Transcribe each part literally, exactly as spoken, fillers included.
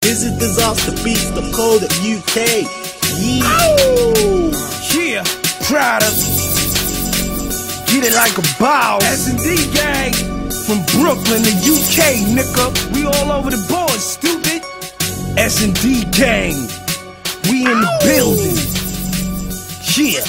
Visit Disaster Beats, the code of U K. Yeah. Oh, yeah, Prada. Get it like a boss. S and D gang from Brooklyn to U K, nigga. We all over the board, stupid. S and D gang, we in the building. Yeah.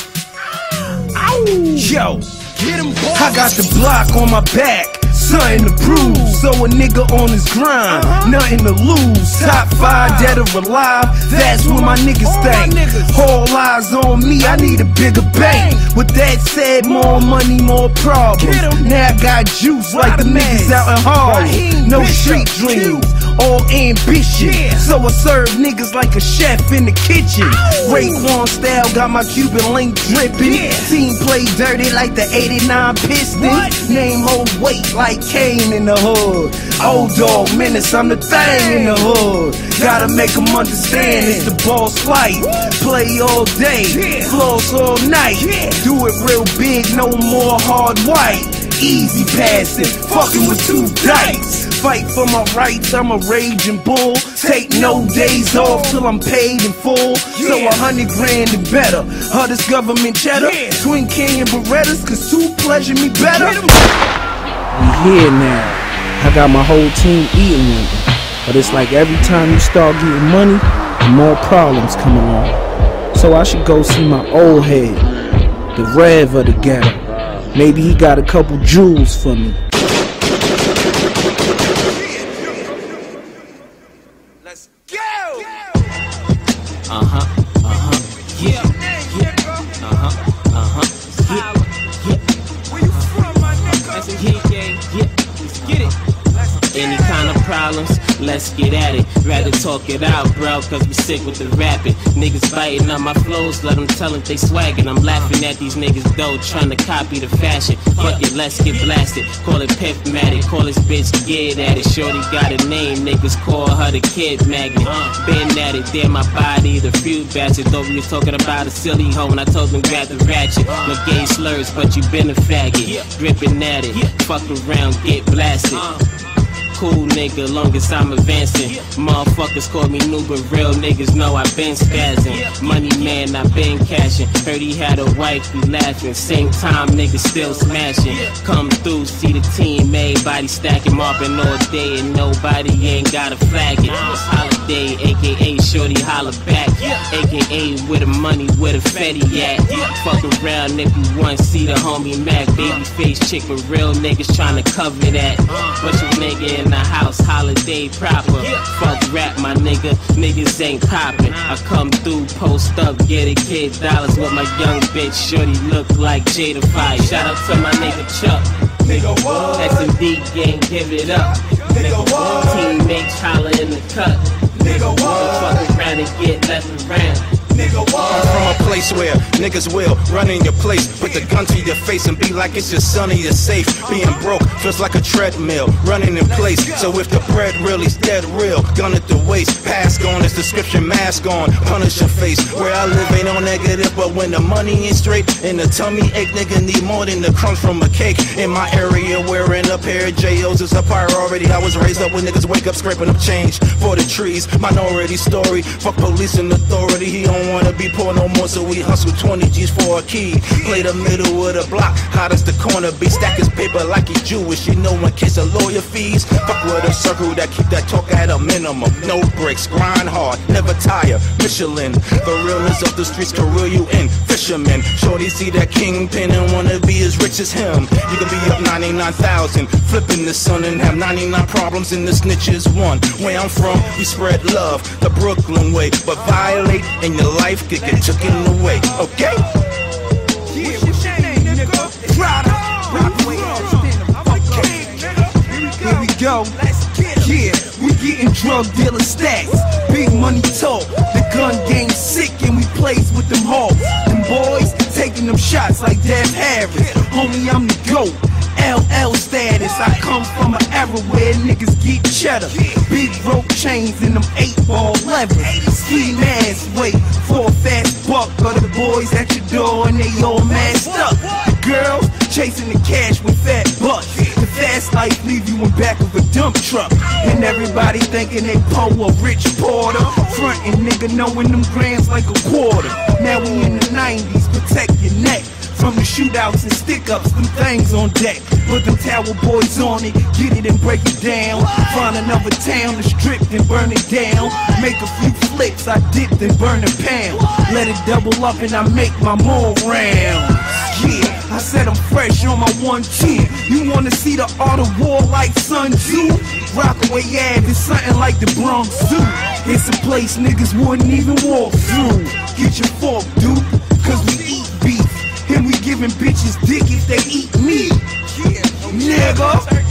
Yo, get him, boy. I got the block on my back, something to prove. So a nigga on his grind, uh-huh. nothing to lose. Top five, dead or alive, that's what my niggas think. All eyes on me, I need a bigger bank. With that said, more money, more problems. Now I got juice like the niggas out in Harlem. No street dreams, all ambition. So I serve niggas like a chef in the kitchen. Raekwon style, got my Cuban link dripping. Team play dirty like the eighty-nine Pistons. Name hold weight like Kane in the hood. Old dog menace, I'm the thing in the hood. Gotta make them understand it's the boss life. Play all day, floss all night. Do it real big, no more hard white. Easy passing, fucking with two dice. Fight for my rights, I'm a raging bull. Take no days off till I'm paid in full. So a hundred grand and better. Hardest government cheddar, Twin King and Berettas, cause two pleasure me better. We here now. I got my whole team eating with me. But it's like every time you start getting money, more problems come along. So I should go see my old head, the Rev of the ghetto. Maybe he got a couple jewels for me. Let's go! Uh-huh, uh-huh, yeah, yeah, uh-huh, uh-huh, yeah, yeah. Where you from, my nigga? S and D gang, yeah, let's get it. Any kind of problems, let's get at it. Rather talk it out, bro, cause we sick with the rapping. Niggas biting on my flows, let them tell it they swaggin'. I'm laughing at these niggas though, trying to copy the fashion. Fuck it, let's get blasted. Call it Piff-matic, call this bitch get at it. Shorty got a name, niggas call her the Kid Magnet. Been at it, damn my body, the few bastard. Though we was talking about a silly hoe and I told them grab the ratchet. No gay slurs, but you been a faggot. Gripping at it, fuck around, get blasted. Cool nigga, long as I'm advancing. Motherfuckers call me new, but real niggas know I been spazzing. Money man, I been cashing. Heard he had a wife, we laughing. Same time, niggas still smashing. Come through, see the team, everybody stacking, mopping all day, and nobody ain't got a flag it. It's holiday, aka Shorty holla back, aka with the money, where the Fetty at. Fuck around if you want, see the homie Mac, baby face chick, but real niggas trying to cover that. But you nigga in the house, holiday proper. Fuck rap, my nigga, niggas ain't poppin'. I come through, post up, get a kid dollars with my young bitch. Shorty look like Jada Fire. Shout out to my nigga Chuck. Nigga what? S and D gang, give it up. Nigga what? Teammates holla in the cut. Nigga what? Fuck around and get left around. Nigga what? I'm from a place where niggas will run in your place, put the gun to your face and be like it's your son or your safe. Being broke feels like a treadmill, running in place. So if the bread really's dead real, gun at the waist, pass on this description, mask on, punish your face. Where I live ain't no negative, but when the money ain't straight and the tummy ache, nigga need more than the crumbs from a cake. In my area, wearing a pair of J Os is a priority. I was raised up when niggas wake up scraping up change for the trees. Minority story, fuck police and authority. He don't wanna be poor no more, so we hustle twenty G's for a key. Play the middle of the block, hot as the corner be. Stack his paper like he's Jewish, you know, in case of lawyer fees. Fuck with a circle that keep that talk at a minimum. No breaks, grind hard, never tire. Michelin, the realness of the streets can reel you in. Fisherman, shorty see that kingpin and wanna be as rich as him. You can be up ninety-nine thousand, flipping the sun and have ninety-nine problems, and the snitch is one. Where I'm from, we spread love the Brooklyn way, but violate and your life get get taken away. Okay? Yeah, what's your name, nigga? Prada. Here we go. Yeah, we getting drug dealer stacks. Big money talk. The gun game sick and we plays with them hawks. Them boys taking them shots like Dev Harris. Homie, I'm the GOAT. L L status. I come from an era where niggas get cheddar. Big rope chains and them eight ball levers. Ski mask wait for a fast buck. Or the boys at your door and they all masked up. The girls chasing the cash with fat butts. The fast life leave you in back of a dump truck. And everybody thinking they Poe or Rich Porter. Frontin' nigga knowing them grams like a quarter. Now we in the nineties, protect your neck from the shootouts and stick-ups, them things on deck. Put them Tower Boys on it, get it and break it down. Find another town to strip and burn it down. Make a few flips, I dip and burn a pound. Let it double up and I make my more rounds. Yeah, I said I'm fresh on my one ten. You wanna see the art of war like Sun Tzu? Rockaway Ave is something like the Bronx Zoo. It's a place niggas wouldn't even walk through. Get your fork, dude, cause we eat beef. And we giving bitches dick if they eat meat. Yeah, nigga.